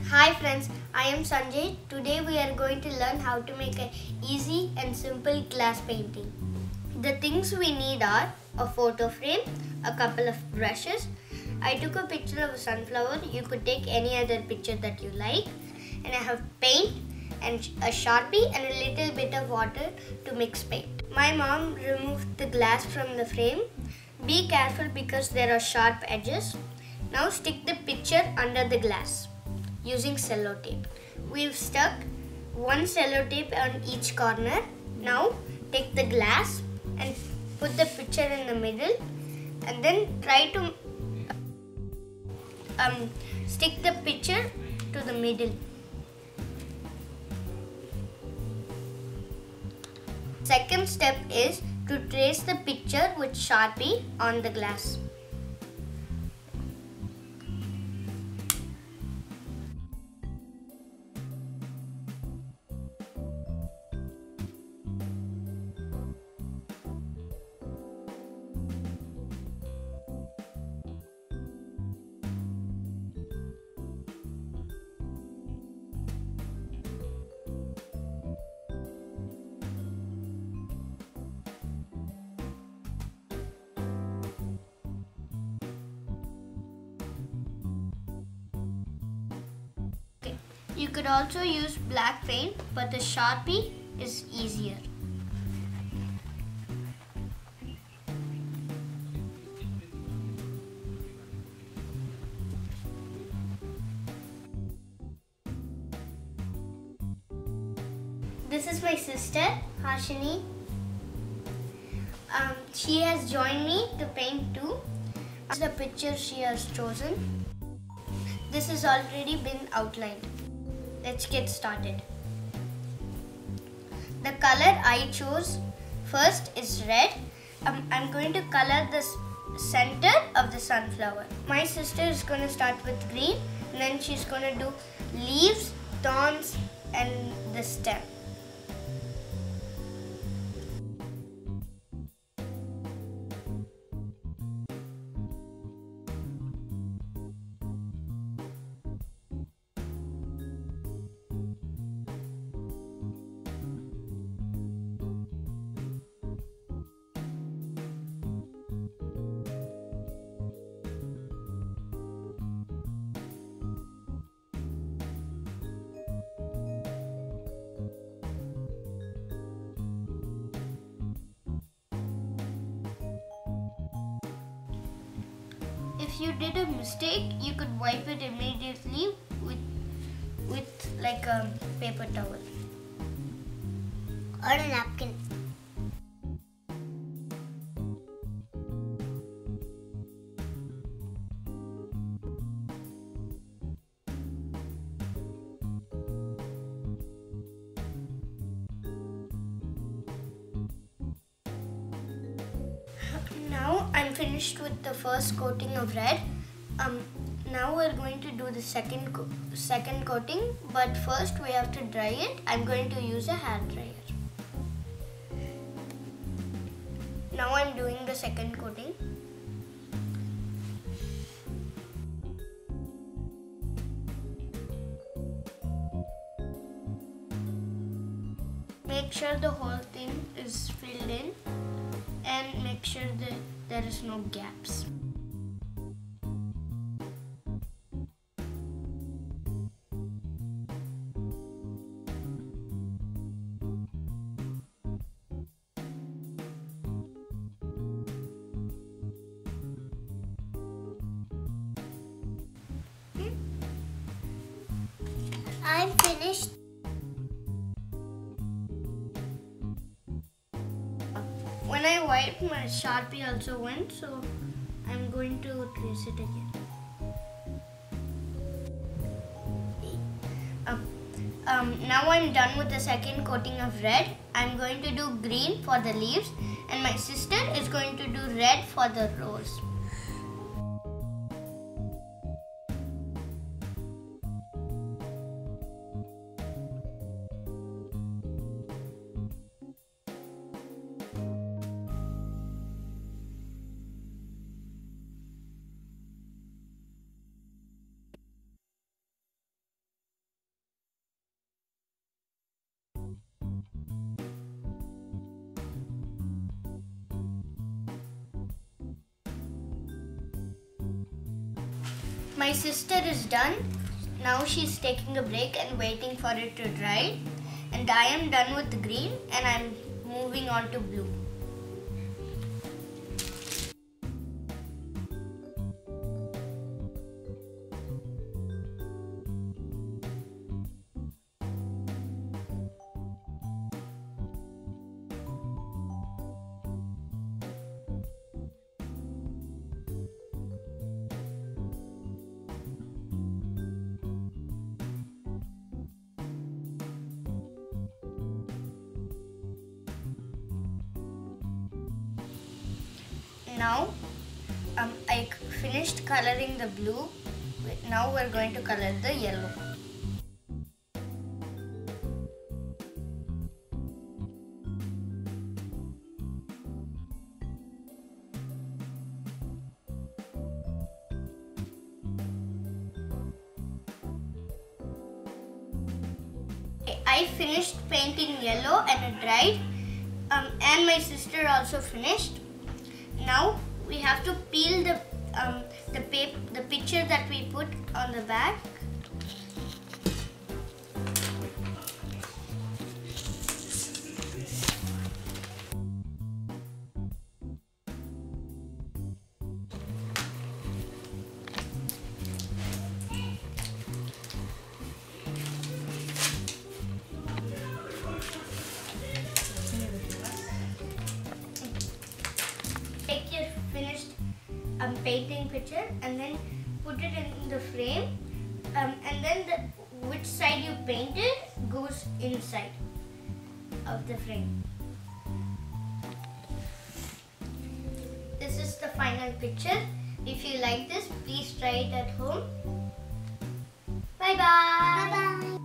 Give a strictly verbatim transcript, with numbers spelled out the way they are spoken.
Hi friends, I am Sanjay. Today we are going to learn how to make an easy and simple glass painting. The things we need are a photo frame, a couple of brushes. I took a picture of a sunflower. You could take any other picture that you like. And I have paint and a Sharpie and a little bit of water to mix paint. My mom removed the glass from the frame. Be careful because there are sharp edges. Now stick the picture under the glass using cello tape. We've stuck one cello tape on each corner. Now take the glass and put the picture in the middle and then try to um, stick the picture to the middle. Second step is to trace the picture with Sharpie on the glass. You could also use black paint, but the Sharpie is easier. This is my sister, Harshini. Um, she has joined me to paint too. This is the picture she has chosen. This has already been outlined. Let's get started. The color I chose first is red. Um, I'm going to color the center of the sunflower. My sister is going to start with green and then she's going to do leaves, thorns and the stem. If you did a mistake, you could wipe it immediately with, with like a paper towel or a napkin. Now I'm finished with the first coating of red. Um, now we're going to do the second co second coating, but first we have to dry it. I'm going to use a hair dryer. Now I'm doing the second coating. Make sure the whole thing is filled in and make sure that there is no gaps. I'm finished. When I wiped, my Sharpie also went, so I'm going to trace it again. Um, um, now I'm done with the second coating of red. I'm going to do green for the leaves and my sister is going to do red for the rose. My sister is done. Now she's taking a break and waiting for it to dry. And I am done with the green and I'm moving on to blue. Now um, I finished coloring the blue. Now we're going to color the yellow. I finished painting yellow and it dried, um, and my sister also finished. Now we have to peel the um, the paper, the picture that we put on the back. Take your finished um, painting picture and then put it in the frame, um, and then the, which side you painted goes inside of the frame. This is the final picture. If you like this, please try it at home. Bye bye. Bye bye.